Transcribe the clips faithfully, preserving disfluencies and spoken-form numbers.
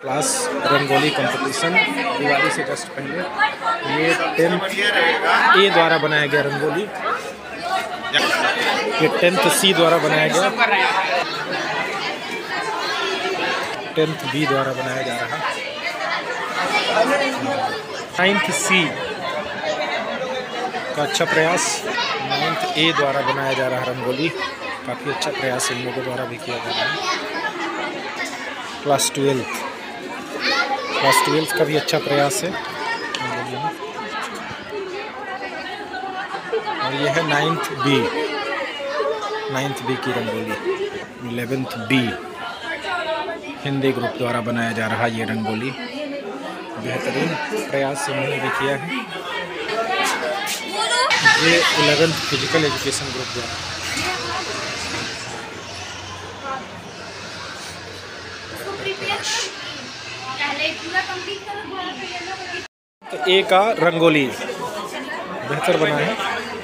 Class rangoli competition Diwali से just पहले ये टेंथ ए द्वारा बनाया गया रंगोली, ये टेंथ सी द्वारा बनाया गया, टेंथ बी द्वारा बनाया जा रहा, नाइन्थ सी का अच्छा प्रयास, नाइन्थ ए द्वारा बनाया जा रहा रंगोली, काफ़ी अच्छा प्रयास इन लोगों द्वारा भी किया जा रहा है। क्लास ट्वेल्थ क्लास ट्वेल्थ का भी अच्छा प्रयास है रंगोली में। और यह है नाइन्थ बी नाइन्थ बी की rangoli, eleventh B Hindi group द्वारा बनाया जा रहा ये रंगोली, बेहतरीन प्रयास इन्होंने भी किया है। ये इलेवेंथ फिजिकल एजुकेशन ग्रुप द्वारा। तो ए का रंगोली बेहतर बना है।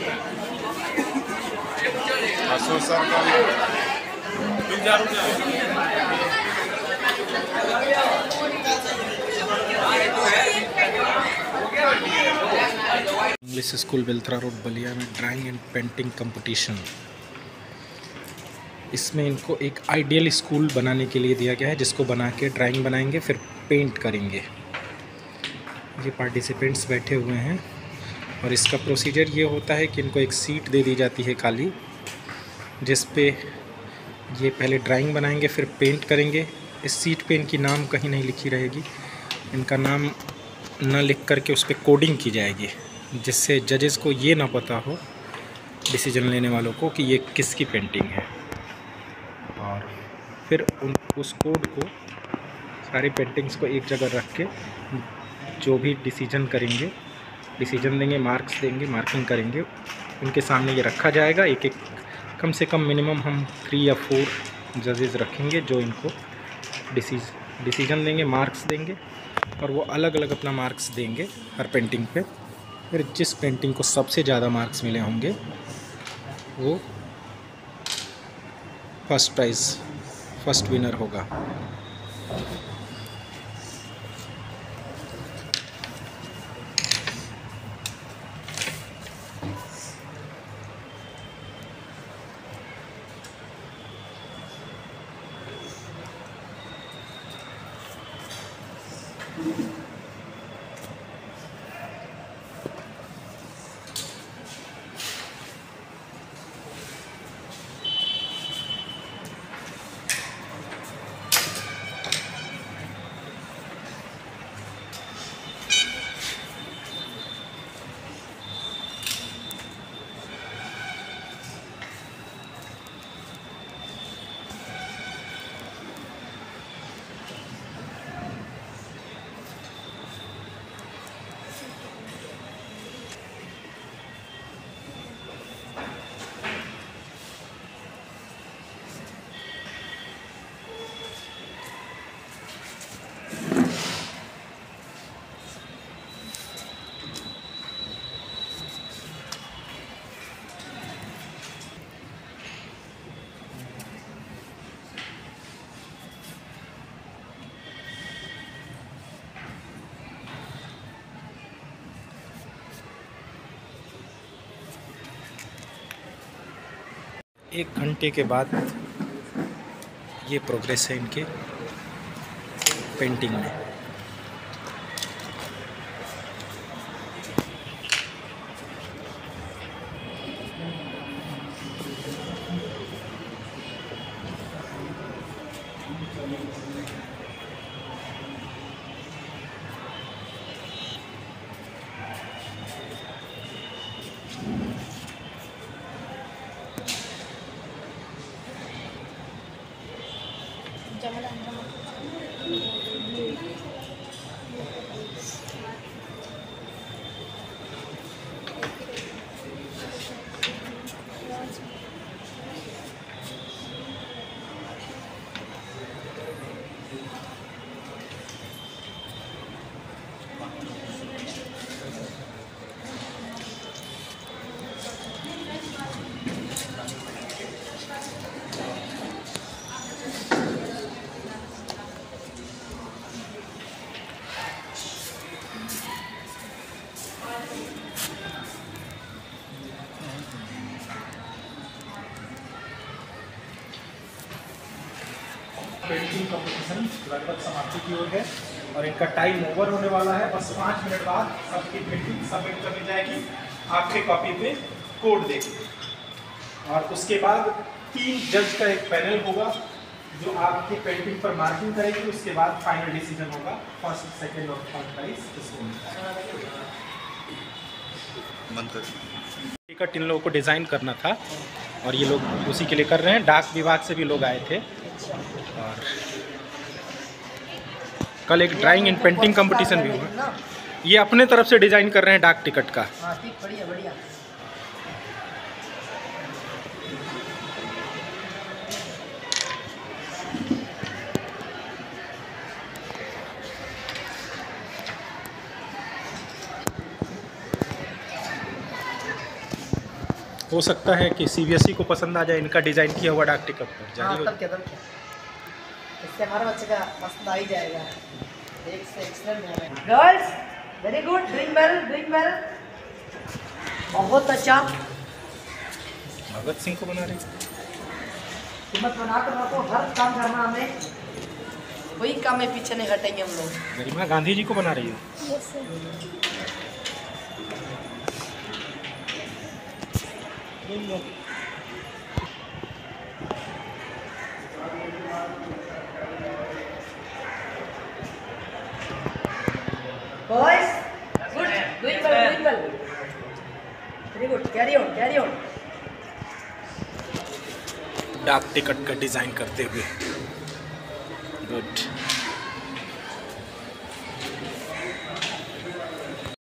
English school Belthara road Ballia में ड्राइंग एंड पेंटिंग कंपटीशन। इसमें इनको एक आइडियल स्कूल बनाने के लिए दिया गया है, जिसको बना के ड्राइंग बनाएंगे फिर पेंट करेंगे। ये पार्टिसिपेंट्स बैठे हुए हैं और इसका प्रोसीजर ये होता है कि इनको एक सीट दे दी जाती है काली, जिस पे ये पहले ड्राइंग बनाएंगे फिर पेंट करेंगे। इस सीट पे इनकी नाम कहीं नहीं लिखी रहेगी, इनका नाम न लिख करके उस पर कोडिंग की जाएगी, जिससे जजेस को ये ना पता हो, डिसीजन लेने वालों को, कि ये किसकी पेंटिंग है। और फिर उन उस कोड को, सारी पेंटिंग्स को एक जगह रख के जो भी डिसीजन करेंगे, डिसीजन देंगे, मार्क्स देंगे, मार्किंग करेंगे, उनके सामने ये रखा जाएगा। एक एक कम से कम मिनिमम हम थ्री या फोर जजेस रखेंगे जो इनको डिसीज डिसीजन देंगे, मार्क्स देंगे, और वो अलग अलग अपना मार्क्स देंगे हर पेंटिंग पे। फिर जिस पेंटिंग को सबसे ज़्यादा मार्क्स मिले होंगे वो फर्स्ट प्राइज़ फर्स्ट विनर होगा। एक घंटे के बाद ये प्रोग्रेस है इनके पेंटिंग में। पेंटिंग कंपटीशन लगभग समाप्ति की ओर है और इनका टाइम ओवर होने वाला है। बस पाँच मिनट बाद सबकी पेंटिंग सबमिट कर दी जाएगी आपके कॉपी पे कोड देके, और उसके बाद तीन जज का एक पैनल होगा जो आपकी पेंटिंग पर मार्किंग करेगी। उसके बाद फाइनल डिसीजन होगा, फर्स्ट सेकंड और थर्ड प्राइज किसको मिलता है। टिकट इन लोगों को डिज़ाइन करना था और ये लोग उसी के लिए कर रहे हैं। डाक विभाग से भी लोग आए थे और कल एक ड्राइंग एंड पेंटिंग कंपटीशन भी हुआ। ये अपने तरफ से डिज़ाइन कर रहे हैं डाक टिकट का। बढ़िया बढ़िया। हो सकता है कि सीबीएसई को पसंद आ जाए इनका डिज़ाइन किया हुआ डाक टिकट पर जारी हो। तब क्या तब क्या, इससे हमारे बच्चे का पसंद आ ही जाएगा। एक से excellent girls, very good, doing well, doing well, बहुत अच्छा। भगत सिंह को बना रही हिम्मत बना कर रखो, हर काम करना हमें, वही काम में पीछे नहीं हटेंगे हम लोग। गरिमा गांधी जी को बना रही हो। Boys, good, doing well, doing well. Very good, carry on, carry on. डाक टिकट का डिज़ाइन करते हुए गुड।